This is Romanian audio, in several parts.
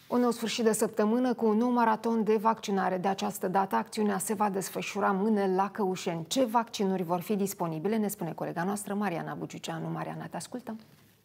Un nou sfârșit de săptămână cu un nou maraton de vaccinare. De această dată, acțiunea se va desfășura mâine la Căușeni. Ce vaccinuri vor fi disponibile, ne spune colega noastră Mariana Bugiuceanu. Mariana, te ascultăm.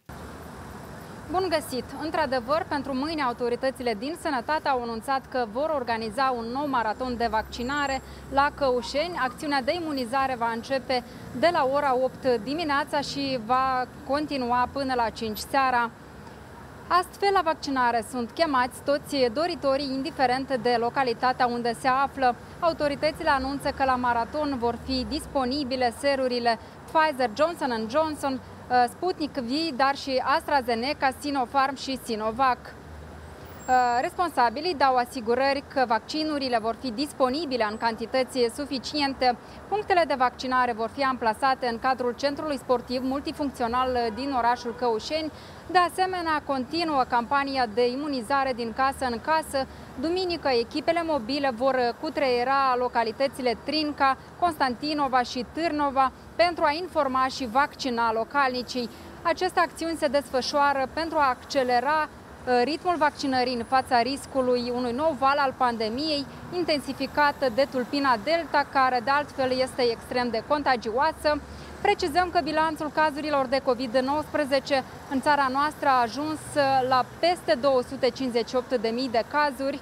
Bun găsit! Într-adevăr, pentru mâine autoritățile din Sănătate au anunțat că vor organiza un nou maraton de vaccinare la Căușeni. Acțiunea de imunizare va începe de la ora 8 dimineața și va continua până la 5 seara. Astfel, la vaccinare sunt chemați toți doritorii, indiferent de localitatea unde se află. Autoritățile anunță că la maraton vor fi disponibile serurile Pfizer, Johnson & Johnson, Sputnik V, dar și AstraZeneca, Sinopharm și Sinovac. Responsabilii dau asigurări că vaccinurile vor fi disponibile în cantități suficiente. Punctele de vaccinare vor fi amplasate în cadrul centrului sportiv multifuncțional din orașul Căușeni. De asemenea, continuă campania de imunizare din casă în casă. Duminică, echipele mobile vor cutreiera localitățile Trinca, Constantinova și Târnova pentru a informa și vaccina localnicii. Aceste acțiuni se desfășoară pentru a accelera ritmul vaccinării în fața riscului unui nou val al pandemiei, intensificat de tulpina Delta, care de altfel este extrem de contagioasă. Precizăm că bilanțul cazurilor de COVID-19 în țara noastră a ajuns la peste 258.000 de cazuri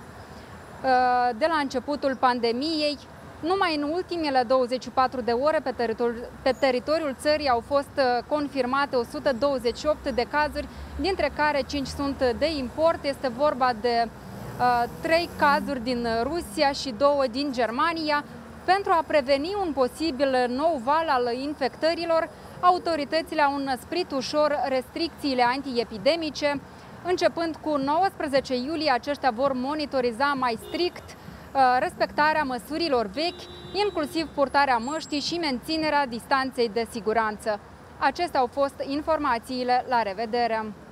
de la începutul pandemiei. Numai în ultimele 24 de ore pe teritoriul țării au fost confirmate 128 de cazuri, dintre care 5 sunt de import. Este vorba de 3 cazuri din Rusia și 2 din Germania. Pentru a preveni un posibil nou val al infectărilor, autoritățile au înăsprit ușor restricțiile antiepidemice. Începând cu 19 iulie, aceștia vor monitoriza mai strict respectarea măsurilor vechi, inclusiv purtarea măștii și menținerea distanței de siguranță. Acestea au fost informațiile. La revedere!